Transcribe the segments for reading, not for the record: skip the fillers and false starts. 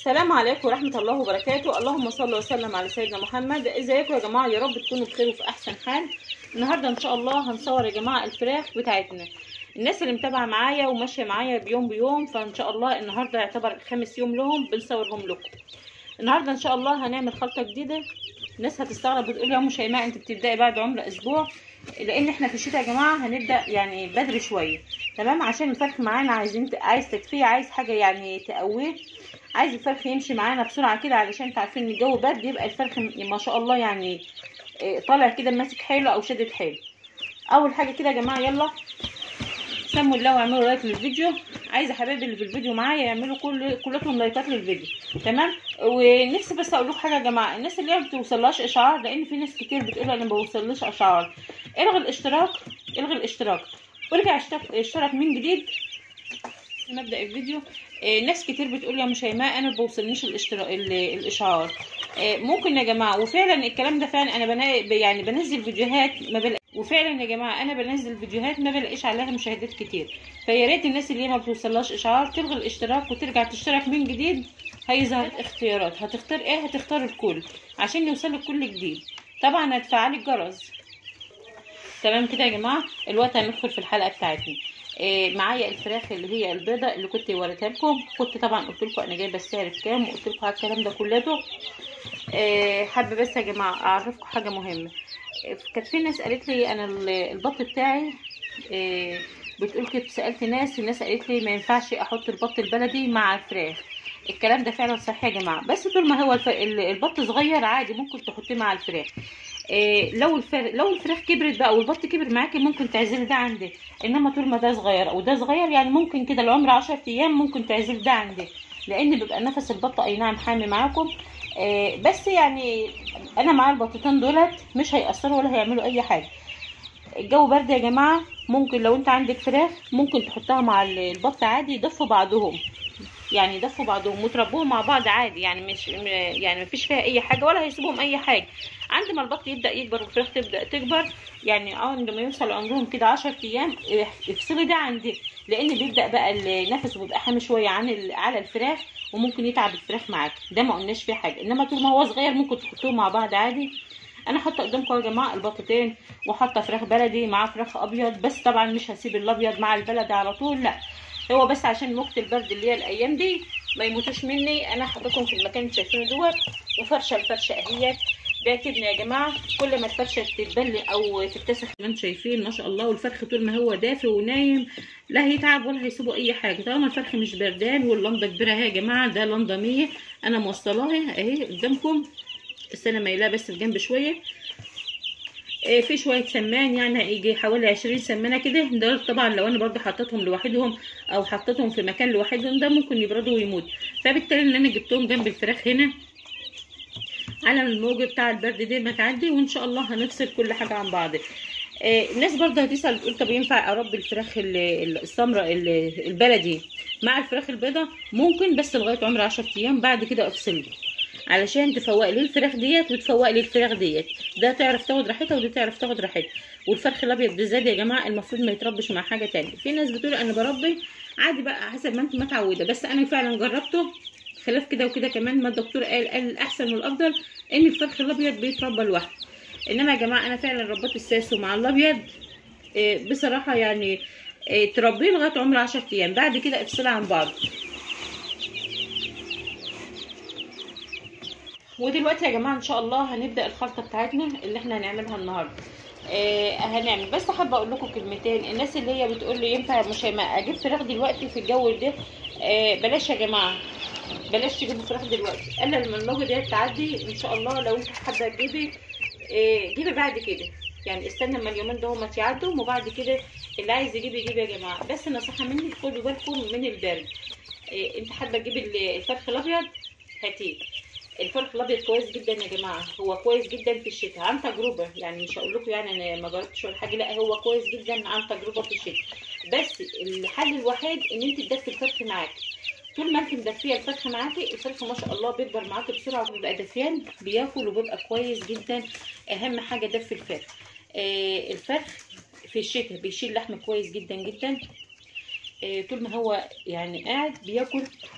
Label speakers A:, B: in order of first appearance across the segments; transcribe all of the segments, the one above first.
A: السلام عليكم ورحمة الله وبركاته. اللهم صل وسلم على سيدنا محمد. ازيكم يا جماعة؟ يا رب تكونوا بخير وفي احسن حال. النهاردة ان شاء الله هنصور يا جماعة الفراخ بتاعتنا. الناس اللي متابعة معايا وماشية معايا بيوم بيوم، فان شاء الله النهاردة يعتبر 5 يوم لهم بنصورهم لكم. النهاردة ان شاء الله هنعمل خلطة جديدة. الناس هتستغرب وتقول يا ام شيماء انت بتبدأي بعد عمر اسبوع، لان احنا في الشتاء يا جماعة هنبدأ يعني بدري شوية، تمام؟ عشان الفرخ معانا عايز تدفيه، عايز حاجة يعني تقويه، عايز الفرخ يمشي معانا بسرعه كده، علشان انتوا عارفين ان الجو برد يبقى الفرخ ما شاء الله يعني طالع كده ماسك حيله او شدد حيله. اول حاجه كده يا جماعه، يلا سموا الله واعملوا لايك للفيديو. عايزه حبايبي اللي في الفيديو معايا يعملوا كلكم لايكات للفيديو، تمام؟ ونفسي بس اقول لكم حاجه يا جماعه، الناس اللي ما بتوصلهاش اشعار، لان في ناس كتير بتقول انا ما بوصلش اشعار، الغي الاشتراك وارجع اشترك من جديد. نبدا الفيديو. ناس كتير بتقول يا ام شيماء انا ما بوصلنيش الاشعار. ممكن يا جماعه، وفعلا الكلام ده فعلا، انا يعني بنزل فيديوهات ما بلاقيش، وفعلا يا جماعه انا بنزل فيديوهات ما بلاقيش عليها مشاهدات كتير. فيا ريت الناس اللي ما بتوصلهاش اشعار تلغي الاشتراك وترجع تشترك من جديد. هيظهر اختيارات، هتختار ايه؟ هتختار الكل عشان يوصلك كل جديد. طبعا هتفعلي الجرس، تمام كده يا جماعه. الوقت هندخل في الحلقه بتاعتنا. معايا الفراخ اللي هي البيضه اللي كنت وريتها لكم، كنت طبعا قلت لكم انا جايبه السعر بكام، وقلت لكم على الكلام ده كلته. حابه بس يا جماعه اعرفكم حاجه مهمه. كانت في ناس قالت لي انا البط بتاعي، بتقول كده، سالت الناس قالت لي ما ينفعش احط البط البلدي مع الفراخ. الكلام ده فعلا صحيح يا جماعه، بس طول ما هو البط صغير عادي ممكن تحطيه مع الفراخ. لو الفراخ كبرت بقى والبط كبر معاكي ممكن تعزلي ده عندك، انما طول ما ده صغير او ده صغير يعني ممكن كده العمر 10 ايام ممكن تعزلي ده عندك، لان بيبقى نفس البط اي نعم حامي معاكم. بس يعني انا مع البطتين دولت مش هيأثروا ولا هيعملوا اي حاجه. الجو برد يا جماعه، ممكن لو انت عندك فراخ ممكن تحطها مع البط عادي، يدفوا بعضهم، يعني يدفوا بعضهم وتربوهم مع بعض عادي، يعني مش يعني مفيش فيها اي حاجه ولا هيسيبهم اي حاجه. عند ما البط يبدا يكبر والفراخ تبدا تكبر، يعني عندما يوصل عمرهم كده 10 ايام افصلي ده عندي، لان بيبدا بقى النفس وبيبقى حامي شويه على الفراخ، وممكن يتعب الفراخ معاك. ده ما قلناش فيه حاجه، انما طول ما هو صغير ممكن تحطوهم مع بعض عادي. انا حاطه قدامكم يا جماعه البطتين، وحاطه فراخ بلدي مع فراخ ابيض، بس طبعا مش هسيب الابيض مع البلدي على طول، لا، هو بس عشان موجة البرد اللي هي الايام دي ما يموتوش مني. انا حطيتهم في المكان اللي شايفينه دوت، وفرشه الفرشه اهيت. بيعجبني يا جماعه كل ما الفرشه تتبل او تتسخ، انتم شايفين ما شاء الله. والفرخ طول ما هو دافي ونايم لا هيتعب ولا هيسيبه اي حاجه، طالما الفرخ مش بردان. واللمبه كبيره اهي يا جماعه، ده لمبه 100 انا موصلاها اهي قدامكم، بس انا مايلاه بس الجنب شويه. في شويه سمان، يعني يجي حوالي 20 سمانه كده. ده طبعا لو انا برضو حطيتهم لوحدهم او حطيتهم في مكان لوحدهم ده ممكن يبردوا ويموتوا، فبالتالي ان انا جبتهم جنب الفراخ هنا على الموجه بتاع البرد دي ما تعدي، وان شاء الله هنفصل كل حاجه عن بعض. الناس برضه هتسال تقول طب ينفع اربي الفراخ السمراء البلدي مع الفراخ البيضاء؟ ممكن، بس لغايه عمر 10 ايام، بعد كده افصل علشان تفوق لي الفراخ ديت وتفوق لي الفراخ ديت، ده تعرف تاخد راحتها ودي تعرف تاخد راحتها. والفرخ الابيض بالذات يا جماعه المفروض ما يتربش مع حاجه تانية. في ناس بتقول انا بربي عادي بقى حسب ما انت متعوده، بس انا فعلا جربته خلاف كده وكده كمان، ما الدكتور قال الاحسن والافضل ان الفرخ الابيض بيتربى لوحده. انما يا جماعه انا فعلا ربيت الساسو مع الابيض بصراحه، يعني تربيه لغايه عمر 10 ايام، بعد كده افصلها عن بعض. ودلوقتي يا جماعه ان شاء الله هنبدا الخلطه بتاعتنا اللي احنا هنعملها النهارده. هنعمل، بس حابه اقول لكم كلمتين. الناس اللي هي بتقول لي ينفع مش اجيب فراخ دلوقتي في الجو ده، بلاش يا جماعه، بلاش تجيبوا فراخ دلوقتي الا لما الموجه دي تعدي ان شاء الله. لو انت حابه تجيبي جيبي بعد كده، يعني استنى اما اليومين ده هما يعدوا وبعد كده اللي عايز يجيب يجيب يا جماعه. بس نصيحه مني، خدوا بالكم من البرد. انت حابه تجيبي الفرخ الابيض هاتيه. الفرخ الابيض كويس جدا يا جماعه، هو كويس جدا في الشتاء عن تجربه، يعني مش هقول لكم يعني انا ما جربتش ولا حاجه، لا هو كويس جدا عن تجربه في الشتاء. بس الحل الوحيد ان انت تدفي الفرخ معاكي. طول ما انت مدفيه الفرخ معاكي، الفرخ ما شاء الله بيكبر معاكي بسرعه وبيبقى دفيان، بياكل وبيبقى كويس جدا. اهم حاجه دفي الفرخ. الفرخ في الشتاء بيشيل لحم كويس جدا جدا. طول ما هو يعني قاعد بياكل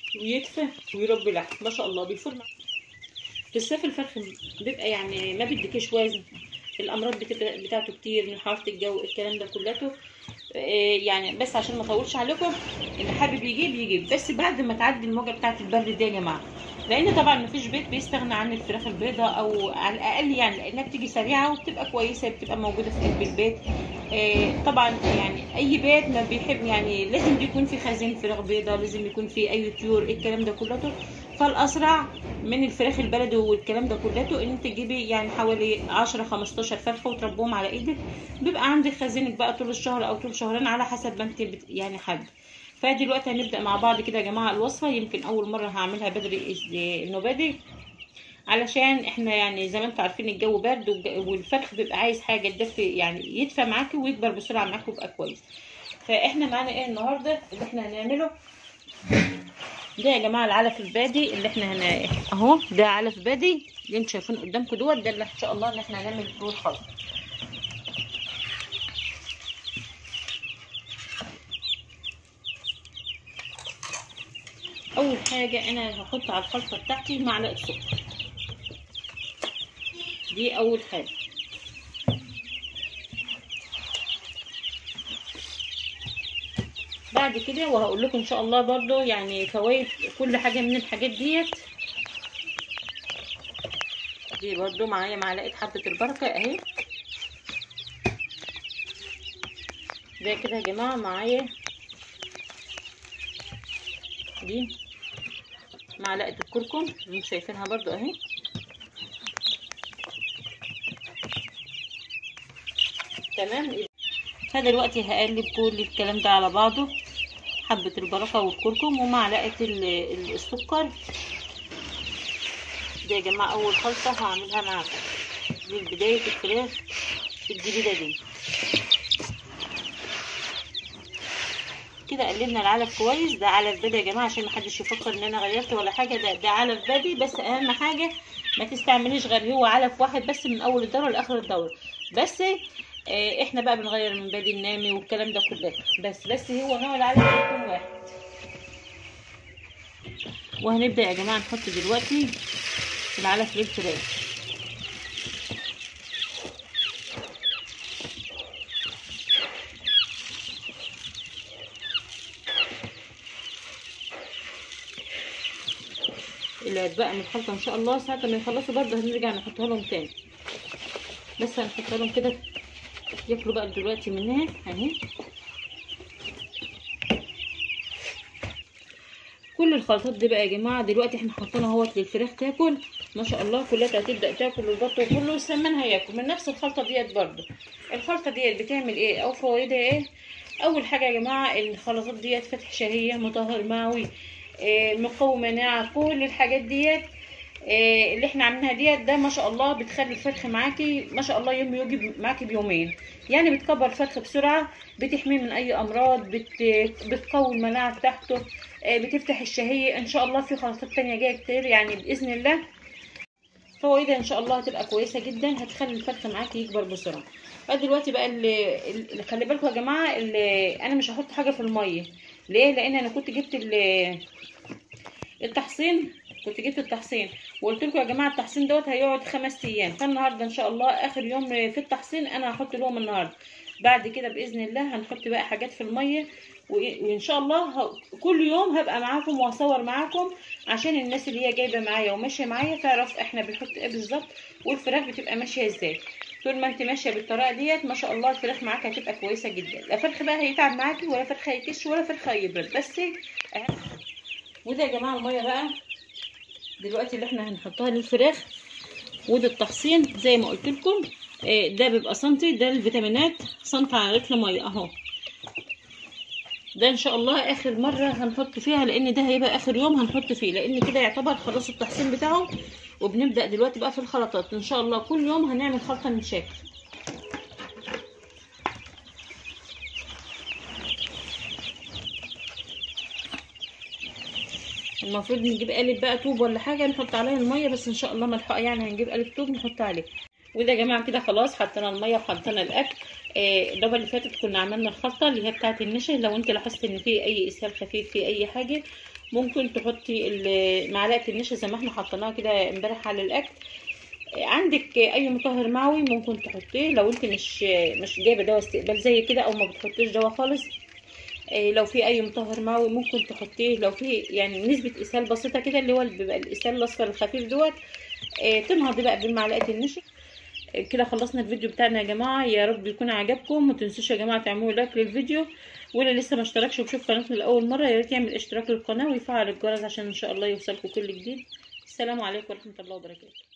A: ويدفى ويربي لحم ما شاء الله بيفور. في الصيف الفرخ بيبقى يعني ما بيديكش وزن، الامراض بتاعته كتير من حراره الجو الكلام ده كلته. يعني بس عشان ما اطولش عليكم، اللي حابب يجيب بس بعد ما تعدي الموجه بتاعه البرد دي يا جماعه، لان طبعا ما فيش بيت بيستغنى عن الفراخ البيضاء، او على الاقل يعني لانها بتيجي سريعه وبتبقى كويسه، بتبقى موجوده في قلب البيت. طبعا يعني اي بيت ما بيحب يعني لازم بيكون في خزين فراخ بيضاء، لازم يكون في اي طيور الكلام ده كلته. فالاسرع من الفراخ البلدي والكلام ده كلته ان انت تجيبي يعني حوالي 10 15 فرخه وتربوهم على ايدك، بيبقى عندك خزينك بقى طول الشهر او طول شهرين على حسب ما انت يعني حابه. فدلوقتي هنبدا مع بعض كده يا جماعه الوصفه، يمكن اول مره هعملها بدري النوبادي، علشان احنا يعني زي ما انتم عارفين الجو برد والفرخ بيبقى عايز حاجه تدفي يعني يدفى معاكي ويكبر بسرعه معاكي ويبقى كويس. فاحنا معانا ايه النهارده اللي احنا هنعمله ده يا جماعه؟ العلف البادي اللي احنا اهو، ده علف بادي اللي انتم شايفين قدامكم دوت، ده اللي ان شاء الله اللي احنا هنعمل له الخلط. اول حاجه انا هحط على الخلطه بتاعتي معلقه سكر، دي اول حاجه. بعد كده وهقول لكم ان شاء الله برضو يعني فوائد كل حاجه من الحاجات ديت. دي برضو معايا معلقه حبه البركه اهي، ده كده يا جماعه. معايا دي معلقه الكركم اللي انتم شايفينها برضو اهي، تمام. فدلوقتي دلوقتي هقلب كل الكلام ده على بعضه، حبه البركه والكركم ومعلقه السكر. دي يا جماعه اول خلطه هعملها معاكم لبدايه الفراخ الجديده دي. كده قلبنا العلف كويس، ده علف بادي يا جماعه عشان محدش يفكر ان انا غيرت ولا حاجه، ده علف بادي. بس اهم حاجه ما تستعمليش غير هو علف واحد بس من اول الدوره لاخر الدوره بس. احنا بقى بنغير من بادي النامي والكلام ده كله، بس هو نوع العلف يكون واحد. وهنبدا يا جماعه نحط دلوقتي العلف للفراخ. اللي هتبقى من الخلطه ان شاء الله ساعه ما يخلصوا برضه هنرجع نحطها لهم تاني، بس هنحطها لهم كده ياكلوا بقى دلوقتي منها اهي. كل الخلطات دي بقى يا جماعه دلوقتي احنا حاطينها اهوت للفراخ تاكل ما شاء الله، كلها هتبدا تاكل والبط كله والسمان هياكل من نفس الخلطه ديت. برضه الخلطه ديت بتعمل ايه او فوائدها ايه؟ اول حاجه يا جماعه الخلطات ديت فتح شهيه، مطهر معوي، مقوي مناعه، كل الحاجات ديت اللي احنا عاملينها ديت ده ما شاء الله بتخلي الفرخ معاكي ما شاء الله يوم يجي معاكي بيومين، يعني بتكبر الفرخ بسرعه، بتحميه من اي امراض، بتقوي المناعه بتاعته، بتفتح الشهيه. ان شاء الله في خلطات تانية جايه كتير يعني باذن الله، فوائدها ان شاء الله هتبقى كويسه جدا، هتخلي الفرخ معاكي يكبر بسرعه. فدلوقتي بقى اللي خلي بالكم يا جماعه، اللي انا مش هحط حاجه في الميه. ليه؟ لان انا كنت جبت التحصين، وقلت لكم يا جماعه التحصين دوت هيقعد 5 ايام، فالنهارده ان شاء الله اخر يوم في التحصين انا هحط لهم النهارده. بعد كده باذن الله هنحط بقى حاجات في الميه، وان شاء الله كل يوم هبقى معاكم واصور معاكم عشان الناس اللي هي جايبه معايا وماشيه معايا تعرف احنا بنحط ايه بالظبط والفراخ بتبقى ماشيه ازاي. طول ما انت ماشيه بالطريقه ديت ما شاء الله الفراخ معاك هتبقى كويسه جدا، لا فرخ بقى هيتعب معاكي ولا فرخ هيكش ولا فرخ هيبرد بس. وده يا جماعه الميه بقى دلوقتي اللي احنا هنحطها للفراخ، وده التحصين زي ما قلت لكم. ده بيبقى سنتي، ده الفيتامينات سنتي على لتر ميه اهو. ده ان شاء الله اخر مره هنحط فيها، لان ده هيبقى اخر يوم هنحط فيه، لان كده يعتبر خلصوا التحصين بتاعه. وبنبدا دلوقتي بقى في الخلطات ان شاء الله كل يوم هنعمل خلطه من شكل. المفروض نجيب قالب بقى طوب ولا حاجه نحط عليها الميه، بس ان شاء الله ملحوقه يعني هنجيب قالب طوب نحط عليه. وده يا جماعه كده خلاص حطينا الميه وحطينا الاكل. الدبه اللي فاتت كنا عملنا الخلطه اللي هي بتاعه النشا، لو انت لاحظت ان في اي اسهال خفيف في اي حاجه ممكن تحطي معلقه النشا زي ما احنا حطيناها كده امبارح على الاكل. عندك اي مطهر معوي ممكن تحطيه لو انت مش جايبه دواء استقبال زي كده، او ما بتحطيش دواء خالص. لو في اي مطهر معوي ممكن تحطيه. لو في يعني نسبه اسهال بسيطه كده، اللي هو بيبقى الاسهال الاصفر الخفيف دوت، تنهضي بقى بمعلقه النشا. كده خلصنا الفيديو بتاعنا يا جماعه، يا رب يكون عجبكم. ما تنسوش يا جماعه تعملوا لايك للفيديو، واللي لسه ما اشتركش وبشوف قناتنا لاول مره يا ريت يعمل اشتراك للقناه ويفعل الجرس عشان ان شاء الله يوصلكم كل جديد. السلام عليكم ورحمه الله وبركاته.